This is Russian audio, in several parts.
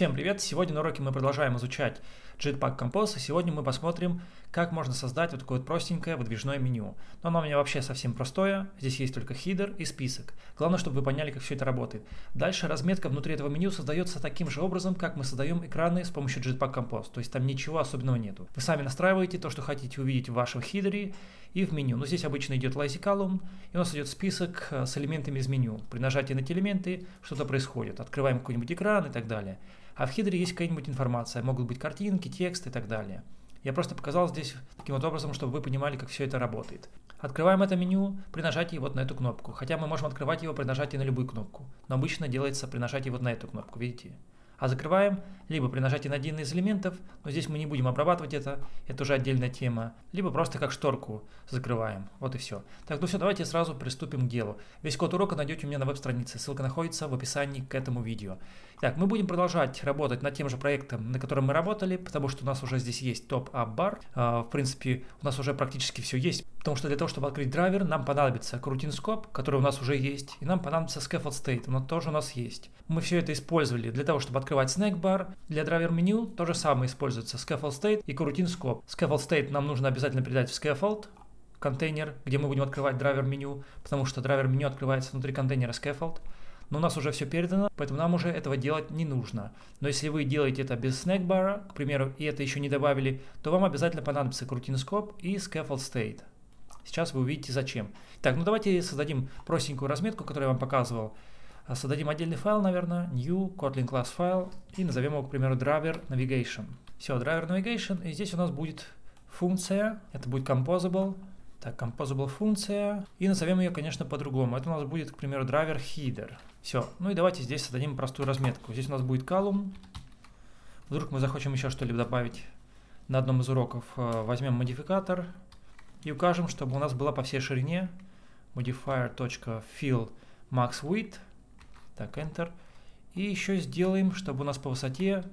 Всем привет! Сегодня на уроке мы продолжаем изучать Jetpack Compose, и сегодня мы посмотрим, как можно создать вот такое вот простенькое выдвижное меню. Но оно у меня вообще совсем простое, здесь есть только хидер и список. Главное, чтобы вы поняли, как все это работает. Дальше разметка внутри этого меню создается таким же образом, как мы создаем экраны с помощью Jetpack Compose, то есть там ничего особенного нету. Вы сами настраиваете то, что хотите увидеть в вашем хидере и в меню. Но здесь обычно идет lazy column, и у нас идет список с элементами из меню. При нажатии на эти элементы что-то происходит, открываем какой-нибудь экран и так далее. А в хидере есть какая-нибудь информация, могут быть картинки, текст и так далее. Я просто показал здесь таким вот образом, чтобы вы понимали, как все это работает. Открываем это меню при нажатии вот на эту кнопку, хотя мы можем открывать его при нажатии на любую кнопку, но обычно делается при нажатии вот на эту кнопку, видите? А закрываем либо при нажатии на один из элементов, но здесь мы не будем обрабатывать это уже отдельная тема, либо просто как шторку закрываем, вот и все. Так, ну все, давайте сразу приступим к делу. Весь код урока найдете у меня на веб-странице, ссылка находится в описании к этому видео. Так, мы будем продолжать работать над тем же проектом, на котором мы работали, потому что у нас уже здесь есть top-up bar. В принципе, у нас уже практически все есть, потому что для того, чтобы открыть драйвер, нам понадобится coroutine scope, который у нас уже есть, и нам понадобится scaffold state, он тоже у нас есть. Мы все это использовали для того, чтобы открывать snack bar. Для драйвер меню то же самое используется scaffold state и coroutine scope. Scaffold state нам нужно обязательно передать в scaffold контейнер, где мы будем открывать драйвер меню, потому что драйвер меню открывается внутри контейнера scaffold. Но у нас уже все передано, поэтому нам уже этого делать не нужно. Но если вы делаете это без snackbar, к примеру, и это еще не добавили, то вам обязательно понадобится coroutine scope и scaffold state. Сейчас вы увидите зачем. Так, ну давайте создадим простенькую разметку, которую я вам показывал. Создадим отдельный файл, наверное, new Kotlin class файл, и назовем его, к примеру, driver navigation. Все, driver navigation, и здесь у нас будет функция, это будет composable. Так, composable функция, и назовем ее, конечно, по-другому. Это у нас будет, к примеру, driver header. Все, ну и давайте здесь создадим простую разметку. Здесь у нас будет column. Вдруг мы захотим еще что-либо добавить на одном из уроков. Возьмем модификатор и укажем, чтобы у нас была по всей ширине modifier.fill max width. Так, Enter. И еще сделаем, чтобы у нас по высоте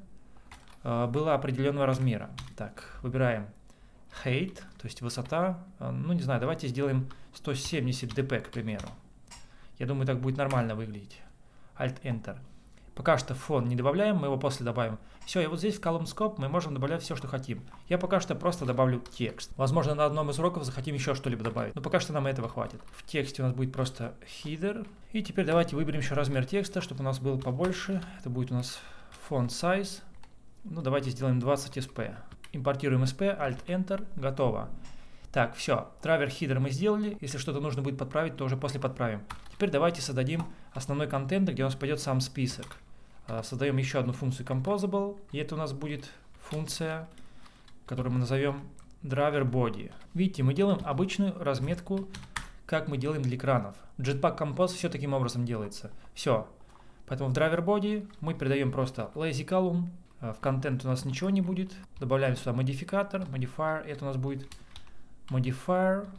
было определенного размера. Так, выбираем height, то есть высота. Ну, не знаю, давайте сделаем 170 dp, к примеру. Я думаю, так будет нормально выглядеть. Alt-Enter. Пока что фон не добавляем, мы его после добавим. Все, и вот здесь в column scope мы можем добавлять все, что хотим. Я пока что просто добавлю текст. Возможно, на одном из уроков захотим еще что-либо добавить, но пока что нам этого хватит. В тексте у нас будет просто header. И теперь давайте выберем еще размер текста, чтобы у нас был побольше. Это будет у нас font size. Ну, давайте сделаем 20 sp. Импортируем sp, Alt-Enter, готово. Так, все, драйвер header мы сделали. Если что-то нужно будет подправить, то уже после подправим. Теперь давайте создадим основной контент, где у нас пойдет сам список. Создаем еще одну функцию composable, и это у нас будет функция, которую мы назовем driver body. Видите, мы делаем обычную разметку, как мы делаем для экранов. Jetpack Compose все таким образом делается. Все. Поэтому в driver body мы передаем просто lazy column. В контент у нас ничего не будет. Добавляем сюда модификатор, modifier, это у нас будет modifier.fill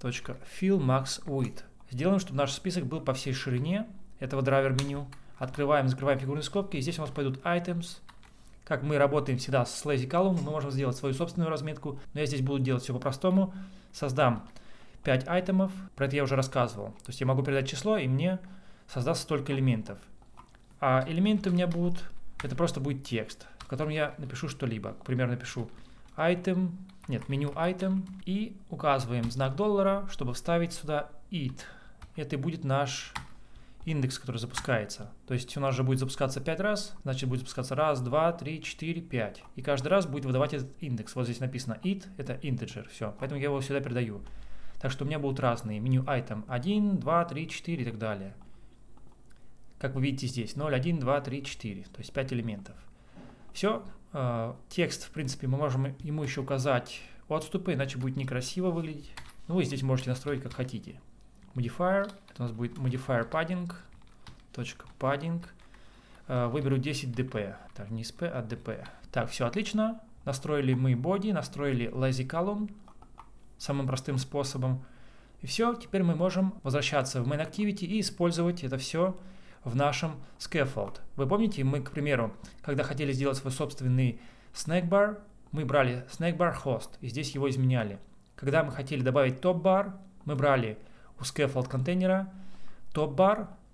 max width. Сделаем, чтобы наш список был по всей ширине этого драйвер меню. Открываем, закрываем фигурные скобки, и здесь у нас пойдут items. Как мы работаем всегда с lazy column, мы можем сделать свою собственную разметку, но я здесь буду делать все по-простому. Создам 5 айтемов, про это я уже рассказывал. То есть я могу передать число, и мне создаст столько элементов. А элементы у меня будут, это просто будет текст, в котором я напишу что-либо. К примеру, напишу item, нет, меню item, и указываем знак $, чтобы вставить сюда it. Это и будет наш индекс, который запускается. То есть у нас же будет запускаться 5 раз, значит будет запускаться 1, 2, 3, 4, 5. И каждый раз будет выдавать этот индекс. Вот здесь написано it, это integer, все. Поэтому я его сюда передаю. Так что у меня будут разные. Меню item 1, 2, 3, 4 и так далее. Как вы видите здесь 0, 1, 2, 3, 4. То есть 5 элементов. Все. Текст, в принципе, мы можем ему еще указать отступы, иначе будет некрасиво выглядеть. Ну, вы здесь можете настроить как хотите. Modifier, это у нас будет modifier padding, .padding, выберу 10 dp, так, не sp, а dp. Так, все отлично, настроили мы body, настроили lazy column самым простым способом. И все, теперь мы можем возвращаться в main activity и использовать это все в нашем scaffold. Вы помните, мы, к примеру, когда хотели сделать свой собственный snack bar, мы брали snack bar host и здесь его изменяли. Когда мы хотели добавить top bar, мы брали у scaffold контейнера top bar,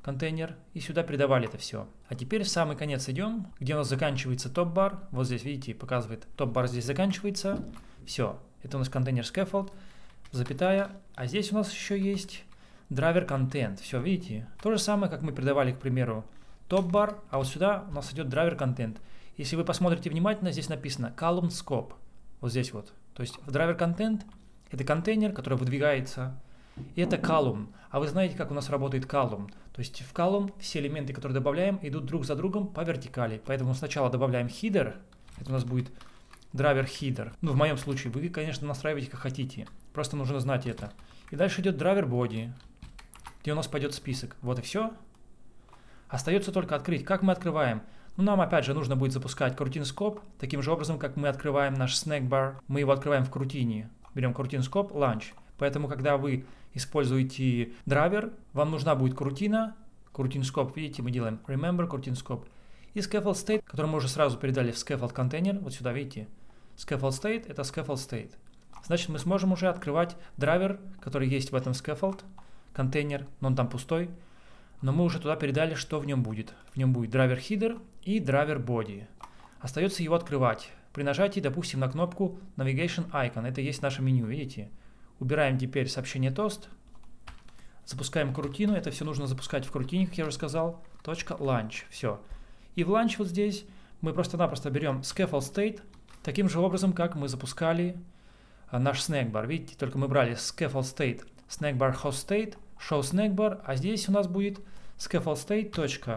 контейнер, и сюда передавали это все. А теперь в самый конец идем, где у нас заканчивается топ-бар. Вот здесь, видите, показывает, топ-бар здесь заканчивается. Все, это у нас контейнер scaffold, запятая. А здесь у нас еще есть драйвер контент. Все, видите? То же самое, как мы передавали, к примеру, топ-бар, а вот сюда у нас идет драйвер контент. Если вы посмотрите внимательно, здесь написано column scope. Вот здесь вот. То есть в драйвер контент это контейнер, который выдвигается. И это column. А вы знаете, как у нас работает column? То есть в column все элементы, которые добавляем, идут друг за другом по вертикали. Поэтому сначала добавляем header. Это у нас будет драйвер header. Ну, в моем случае, вы, конечно, настраиваете как хотите. Просто нужно знать это. И дальше идет драйвер body, где у нас пойдет список. Вот и все. Остается только открыть. Как мы открываем? Ну, нам опять же нужно будет запускать coroutine scope. Таким же образом, как мы открываем наш snack bar. Мы его открываем в крутине. Берем coroutine scope, launch. Поэтому, когда вы используете драйвер, вам нужна будет крутина. Coroutine scope, видите, мы делаем remember coroutine scope. И scaffold state, который мы уже сразу передали в scaffold контейнер. Вот сюда, видите. Scaffold state это scaffold state. Значит, мы сможем уже открывать драйвер, который есть в этом scaffold контейнер, но он там пустой. Но мы уже туда передали, что в нем будет. В нем будет драйвер header и драйвер body. Остается его открывать. При нажатии, допустим, на кнопку Navigation Icon. Это есть наше меню, видите? Убираем теперь сообщение toast. Запускаем крутину. Это все нужно запускать в крутине, как я уже сказал. .launch. Все. И в launch вот здесь мы просто-напросто берем scaffold state. Таким же образом, как мы запускали наш snack bar. Видите, только мы брали scaffold state, snack bar host state, show snack bar, а здесь у нас будет scaffold state.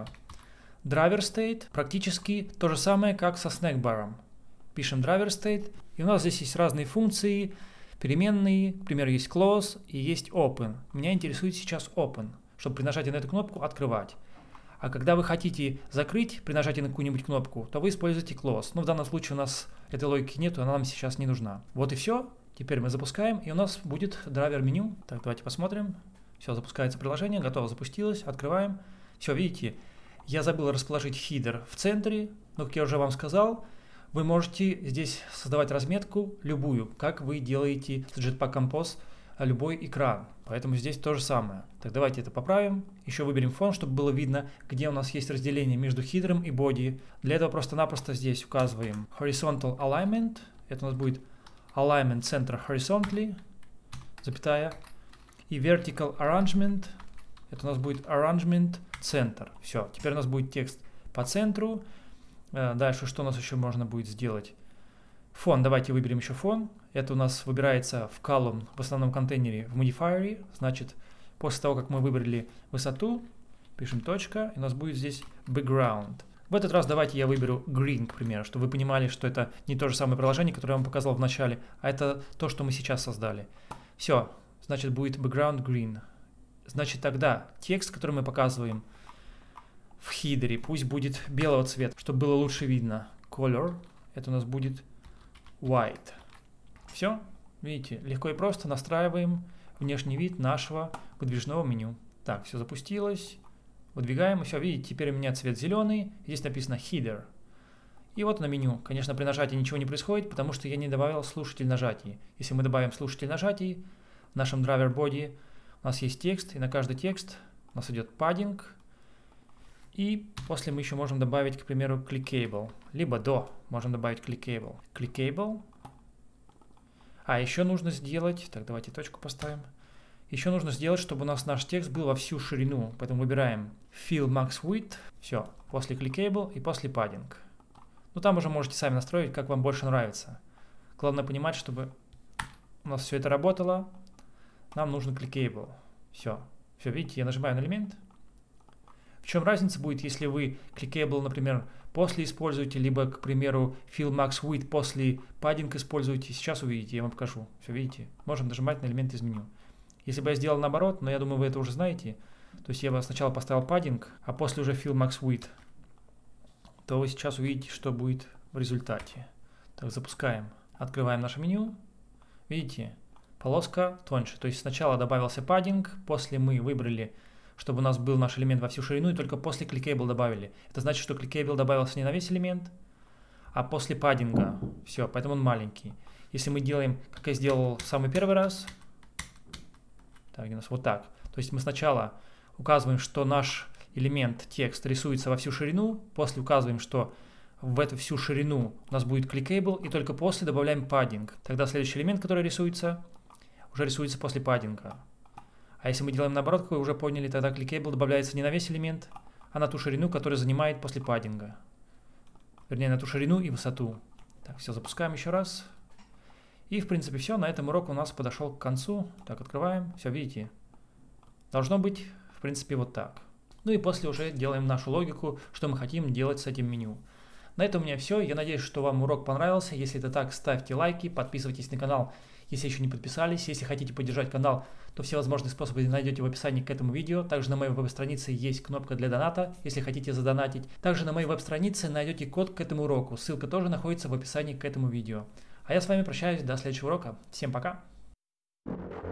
Driver state, практически то же самое, как со snack bar. Пишем driver state, и у нас здесь есть разные функции, переменные, к примеру, есть close и есть open. Меня интересует сейчас open, чтобы при нажатии на эту кнопку открывать. А когда вы хотите закрыть при нажатии на какую-нибудь кнопку, то вы используете close. Но в данном случае у нас этой логики нету, она нам сейчас не нужна. Вот и все. Теперь мы запускаем, и у нас будет драйвер меню. Так, давайте посмотрим. Все, запускается приложение, готово, запустилось. Открываем. Все, видите, я забыл расположить хидер в центре, но, как я уже вам сказал, вы можете здесь создавать разметку любую, как вы делаете с Jetpack Compose любой экран. Поэтому здесь то же самое. Так, давайте это поправим. Еще выберем фон, чтобы было видно, где у нас есть разделение между хидером и body. Для этого просто-напросто здесь указываем Horizontal Alignment. Это у нас будет Alignment Center Horizontally, запятая. И Vertical Arrangement. Это у нас будет Arrangement Center. Все, теперь у нас будет текст по центру. Дальше что у нас еще можно будет сделать? Фон, давайте выберем еще фон. Это у нас выбирается в column в основном контейнере в modifier. Значит, после того, как мы выбрали высоту, пишем точка, и у нас будет здесь background. В этот раз давайте я выберу green, к примеру, чтобы вы понимали, что это не то же самое приложение, которое я вам показал в начале, а это то, что мы сейчас создали. Все, значит, будет background green. Значит, тогда текст, который мы показываем в хидере, пусть будет белого цвета, чтобы было лучше видно. Color, это у нас будет white. Все, видите, легко и просто настраиваем внешний вид нашего выдвижного меню. Так, все запустилось. Выдвигаем, и все, видите, теперь у меня цвет зеленый. Здесь написано header. И вот на меню. Конечно, при нажатии ничего не происходит, потому что я не добавил слушатель нажатий. Если мы добавим слушатель нажатий, в нашем driver body у нас есть текст, и на каждый текст у нас идет паддинг. И после мы еще можем добавить, к примеру, clickable. Либо можем добавить clickable. Clickable. А еще нужно сделать, так, давайте точку поставим. Еще нужно сделать, чтобы у нас наш текст был во всю ширину. Поэтому выбираем Fill Max Width. Все, после clickable и после padding. Ну там уже можете сами настроить, как вам больше нравится. Главное понимать, чтобы у нас все это работало. Нам нужен clickable. Все, видите, я нажимаю на элемент. В чем разница будет, если вы clickable, например, после используете, либо, к примеру, Fill Max Width после padding используете. Сейчас увидите, я вам покажу. Все, видите, можем нажимать на элемент из меню. Если бы я сделал наоборот, но я думаю, вы это уже знаете, то есть я бы сначала поставил padding, а после уже Fill Max Width, то вы сейчас увидите, что будет в результате. Так, запускаем. Открываем наше меню. Видите, полоска тоньше. То есть сначала добавился padding, после мы выбрали, чтобы у нас был наш элемент во всю ширину, и только после clickable добавили. Это значит, что clickable добавился не на весь элемент, а после паддинга. Все, поэтому он маленький. Если мы делаем, как я сделал в самый первый раз, так, у нас вот так. То есть мы сначала указываем, что наш элемент текст рисуется во всю ширину, после указываем, что в эту всю ширину у нас будет clickable, и только после добавляем паддинг. Тогда следующий элемент, который рисуется, уже рисуется после паддинга. А если мы делаем наоборот, как вы уже поняли, тогда clickable добавляется не на весь элемент, а на ту ширину, которую занимает после паддинга. Вернее, на ту ширину и высоту. Так, все, запускаем еще раз. И, в принципе, все. На этом урок у нас подошел к концу. Так, открываем. Все, видите? Должно быть, в принципе, вот так. Ну и после уже делаем нашу логику, что мы хотим делать с этим меню. На этом у меня все. Я надеюсь, что вам урок понравился. Если это так, ставьте лайки, подписывайтесь на канал, если еще не подписались. Если хотите поддержать канал, то все возможные способы найдете в описании к этому видео. Также на моей веб-странице есть кнопка для доната, если хотите задонатить. Также на моей веб-странице найдете код к этому уроку. Ссылка тоже находится в описании к этому видео. А я с вами прощаюсь до следующего урока. Всем пока!